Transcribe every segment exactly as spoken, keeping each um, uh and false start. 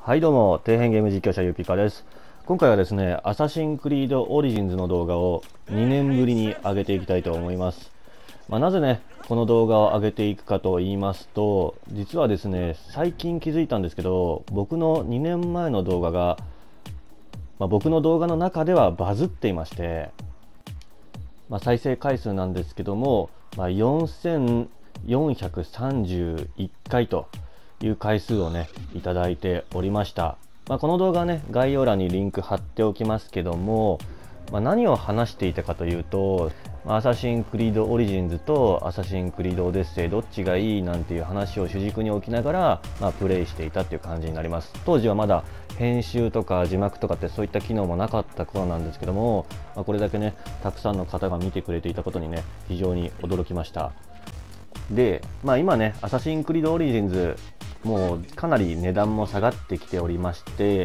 はいどうも、底辺ゲーム実況者ゆぴかです。今回はですね、アサシンクリードオリジンズの動画をにねんぶりに上げていきたいと思います。まあ、なぜね、この動画を上げていくかと言いますと、実はですね、最近気づいたんですけど、僕のにねんまえの動画が、まあ、僕の動画の中ではバズっていまして、まあ、再生回数なんですけども、まあ、よんせんよんひゃくさんじゅういっかいという回数をねいただいておりました。まあ、この動画はね概要欄にリンク貼っておきますけども、まあ、何を話していたかというと、アサシンクリードオリジンズとアサシンクリードオデッセイどっちがいいなんていう話を主軸に置きながら、まあ、プレイしていたっていう感じになります。当時はまだ編集とか字幕とかってそういった機能もなかった頃なんですけども、まあ、これだけねたくさんの方が見てくれていたことにね非常に驚きました。で、まあ、今ねアサシンクリードオリジンズもうかなり値段も下がってきておりまして、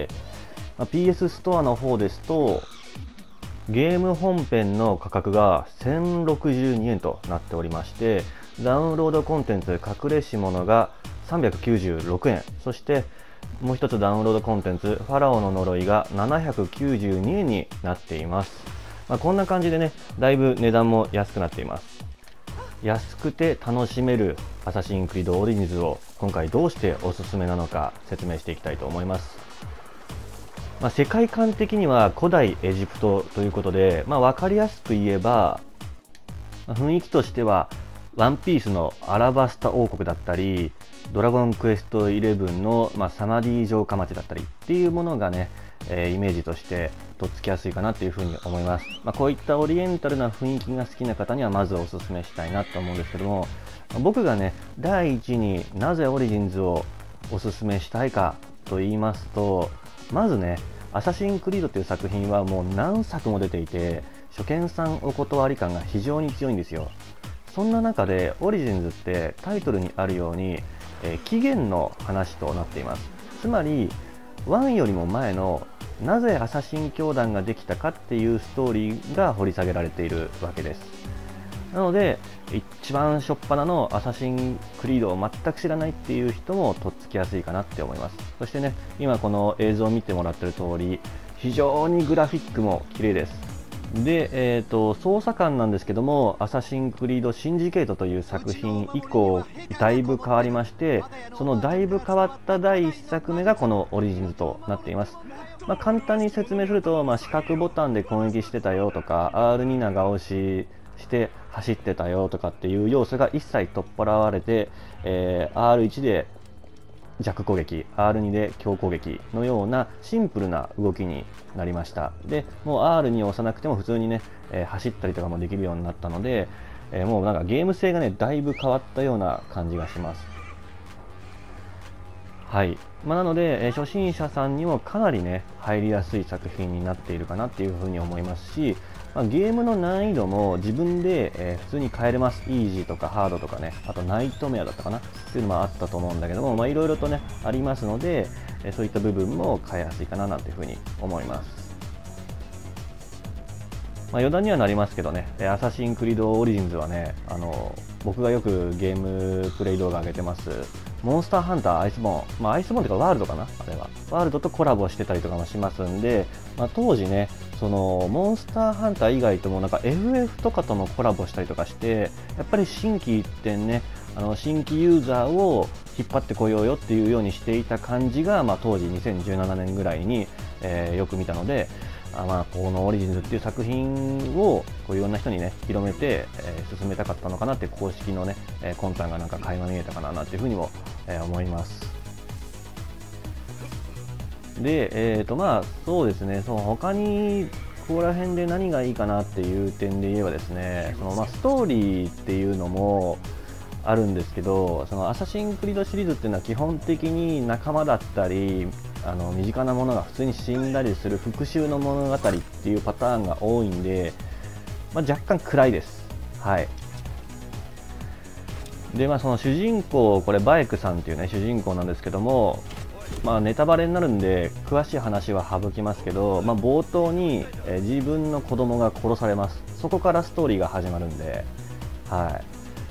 まあ、ピーエス ストアの方ですとゲーム本編の価格がせんろくじゅうにえんとなっておりまして、ダウンロードコンテンツ隠れし物がさんびゃくきゅうじゅうろくえん、そしてもう一つダウンロードコンテンツファラオの呪いがななひゃくきゅうじゅうにえんになっています。まあ、こんな感じでねだいぶ値段も安くなっています。安くて楽しめるアサシンクリードオリジンズを今回どうしておすすめなのか説明していきたいと思います。まあ、世界観的には古代エジプトということで、まあ、分かりやすく言えば、まあ、雰囲気としてはワンピースのアラバスタ王国だったりドラゴンクエストイレブンの、まあ、サマディ城下町だったりっていうものがね、えー、イメージとしてとっつきやすいかなというふうに思います。まあ、こういったオリエンタルな雰囲気が好きな方にはまずおすすめしたいなと思うんですけども、僕がね第一になぜオリジンズをおすすめしたいかと言いますと、まずねアサシンクリードという作品はもう何作も出ていて初見さんお断り感が非常に強いんですよ。そんな中でオリジンズってタイトルにあるように、えー、起源の話となっています。つまりワンよりも前のなぜアサシン教団ができたかっていうストーリーが掘り下げられているわけです。なので一番初っ端のアサシンクリードを全く知らないっていう人もとっつきやすいかなって思います。そしてね今この映像を見てもらってる通り非常にグラフィックも綺麗です。で、えーと、捜査官なんですけども、アサシンクリードシンジケートという作品以降、だいぶ変わりまして、そのだいぶ変わっただいいっさくめがこのオリジンズとなっています。まあ、簡単に説明すると、まあ、四角ボタンで攻撃してたよとか、アールに 長押しして走ってたよとかっていう要素が一切取っ払われて、えー、アールワン で弱攻撃 アールツー で強攻撃のようなシンプルな動きになりました。でもう アールツー 押さなくても普通にね、えー、走ったりとかもできるようになったので、えー、もうなんかゲーム性がねだいぶ変わったような感じがします。はい、まあ、なので、えー、初心者さんにもかなりね入りやすい作品になっているかなっていうふうに思いますし、まあ、ゲームの難易度も自分で、えー、普通に変えれます。イージーとかハードとかね、あとナイトメアだったかなっていうのもあったと思うんだけども、いろいろとねありますので、えー、そういった部分も変えやすいかななんていうふうに思います。まあ、余談にはなりますけどね、アサシンクリードオリジンズはね、あの僕がよくゲームプレイ動画上げてます、モンスターハンターアイスボーン、まあ、アイスボーンというかワールドかな、あれは。ワールドとコラボしてたりとかもしますんで、まあ、当時ね、そのモンスターハンター以外ともなんか エフエフ とかともコラボしたりとかして、やっぱり新規一点ね、あの新規ユーザーを引っ張ってこようよっていうようにしていた感じが、まあ、当時にせんじゅうななねんぐらいに、えー、よく見たので、あまあこのオリジンズっていう作品をこういろんな人にね広めて、えー、進めたかったのかなって公式のね、えー、魂胆がなんか垣間見えたかななんていうふうにも、えー、思います。で、えーとまあそうですね、その他にここら辺で何がいいかなっていう点で言えばですね、そのまあストーリーっていうのもあるんですけど、そのアサシンクリードシリーズっていうのは基本的に仲間だったりあの身近なものが普通に死んだりする復讐の物語っていうパターンが多いんで、まあ、若干暗いです。はい。でまあその主人公、これバイクさんっていうね主人公なんですけども、まあネタバレになるんで詳しい話は省きますけど、まあ、冒頭に、えー、自分の子供が殺されます。そこからストーリーが始まるんで、はい。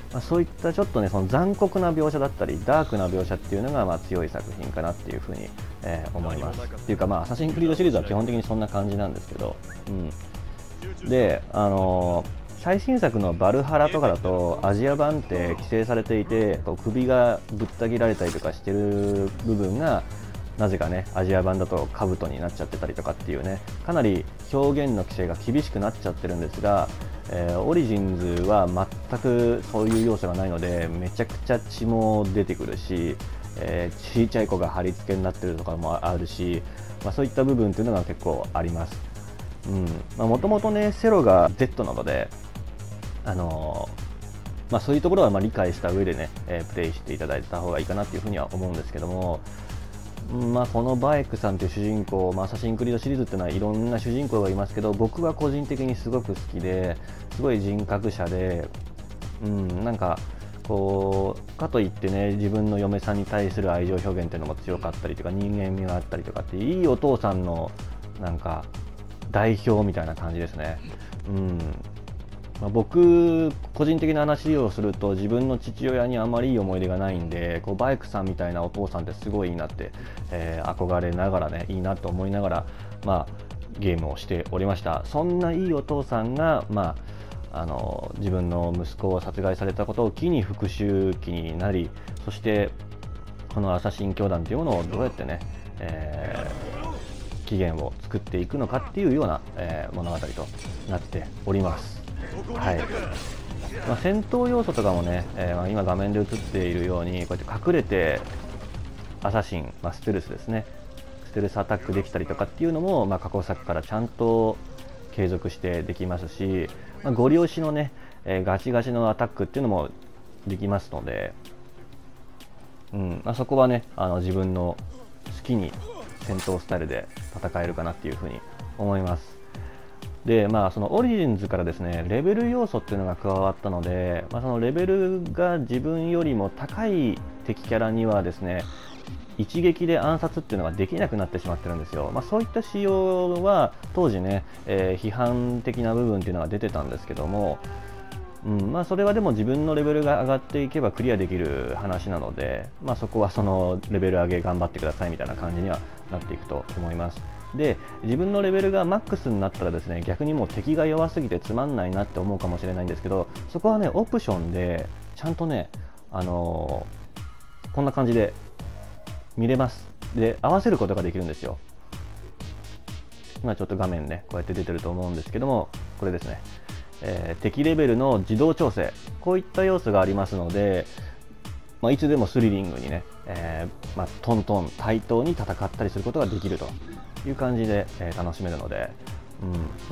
まあ、そういったちょっとねその残酷な描写だったりダークな描写っていうのがまあ強い作品かなっていうふうに、えー、思います。っていうかまあアサシンクリードシリーズは基本的にそんな感じなんですけど、うん、であのー最新作のバルハラとかだとアジア版って規制されていてこう首がぶった切られたりとかしてる部分がなぜかねアジア版だと兜になっちゃってたりとかっていうねかなり表現の規制が厳しくなっちゃってるんですが、えー、オリジンズは全くそういう要素がないのでめちゃくちゃ血も出てくるし、えー、ちっちゃい子が貼り付けになってるとかもあるし、まあ、そういった部分っていうのが結構あります。もともとねセロが Z なのであのーまあ、そういうところはまあ理解した上でね、えー、プレイしていただいた方がいいかなというふうには思うんですけども、まあ、このバイクさんという主人公、まあ、アサシンクリードシリーズっていうのはいろんな主人公がいますけど僕は個人的にすごく好きですごい人格者で、うん、なんかこうかといってね自分の嫁さんに対する愛情表現っていうのも強かったりとか人間味があったりとかっていいお父さんのなんか代表みたいな感じですね。うんまあ、僕個人的な話をすると自分の父親にあまりいい思い出がないんでこうバイクさんみたいなお父さんってすごいいいなって、えー、憧れながらねいいなと思いながら、まあ、ゲームをしておりました。そんないいお父さんが、まあ、あの自分の息子を殺害されたことを機に復讐期になりそしてこのアサシン教団というものをどうやってね、えー、起源を作っていくのかっていうような、えー、物語となっております。はいまあ、戦闘要素とかもね、えーまあ、今画面で映っているようにこうやって隠れてアサシン、まあ、ステルスですねステルスアタックできたりとかっていうのも、まあ、過去作からちゃんと継続してできますし、まあ、ゴリ押しのね、えー、ガチガチのアタックっていうのもできますので、うんまあ、そこはねあの自分の好きに戦闘スタイルで戦えるかなっていうふうに思います。でまあ、そのオリジンズからですねレベル要素っていうのが加わったので、まあ、そのレベルが自分よりも高い敵キャラにはですね一撃で暗殺っていうのができなくなってしまってるんですよ。まあ、そういった仕様は当時ね、えー、批判的な部分っていうのが出てたんですけども、うんまあ、それはでも自分のレベルが上がっていけばクリアできる話なので、まあ、そこはそのレベル上げ頑張ってくださいみたいな感じにはなっていくと思います。で自分のレベルがマックスになったらですね逆にもう敵が弱すぎてつまんないなって思うかもしれないんですけどそこはねオプションでちゃんとね、あのー、こんな感じで見れます。で合わせることができるんですよ。今ちょっと画面ねこうやって出てると思うんですけどもこれですね、えー、敵レベルの自動調整こういった要素がありますので、まあ、いつでもスリリングにね、えーまあ、トントン対等に戦ったりすることができるという感じで、えー、楽しめるので、うん、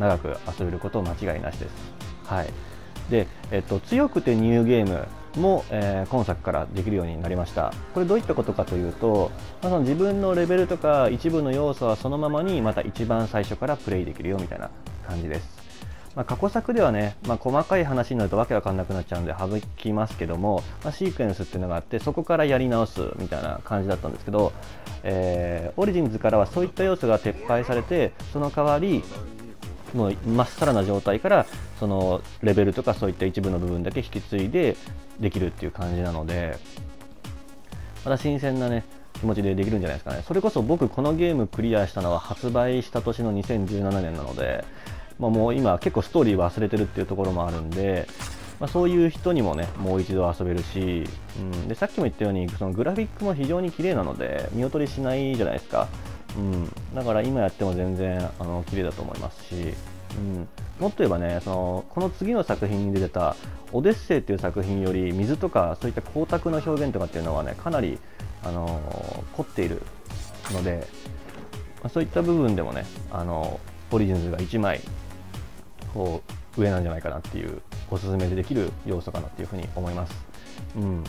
長く遊べること間違いなしです。はいでえっと、強くてニューゲームも、えー、今作からできるようになりました。これどういったことかというと、まあ、その自分のレベルとか一部の要素はそのままにまた一番最初からプレイできるよみたいな感じです。まあ、過去作ではね、まあ、細かい話になるとわけわかんなくなっちゃうんで省きますけども、まあ、シークエンスっていうのがあってそこからやり直すみたいな感じだったんですけど、えー、オリジンズからはそういった要素が撤廃されてその代わりもうまっさらな状態からそのレベルとかそういった一部の部分だけ引き継いでできるっていう感じなのでまた新鮮なね気持ちでできるんじゃないですかね。それこそ僕このゲームクリアしたのは発売した年のにせんじゅうななねんなので、まあ、もう今結構ストーリー忘れてるっていうところもあるんで、まあ、そういう人にもねもう一度遊べるし、うん、でさっきも言ったようにそのグラフィックも非常に綺麗なので見劣りしないじゃないですか。うん、だから今やっても全然あの綺麗だと思いますし、うん、もっと言えばねそのこの次の作品に出てたオデッセイっていう作品より水とかそういった光沢の表現とかっていうのはねかなり、あのー、凝っているので、まあ、そういった部分でもね、あのー、オリジンズがいちまいこう上なんじゃないかなっていうおすすめでできる要素かなっていうふうに思います。うん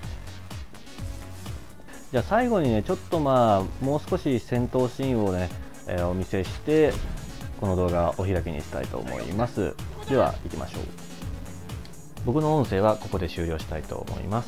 じゃあ最後にねちょっとまあもう少し戦闘シーンをね、えー、お見せしてこの動画をお開きにしたいと思います。では行きましょう。僕の音声はここで終了したいと思います。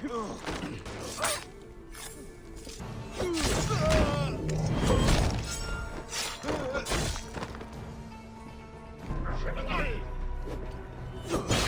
う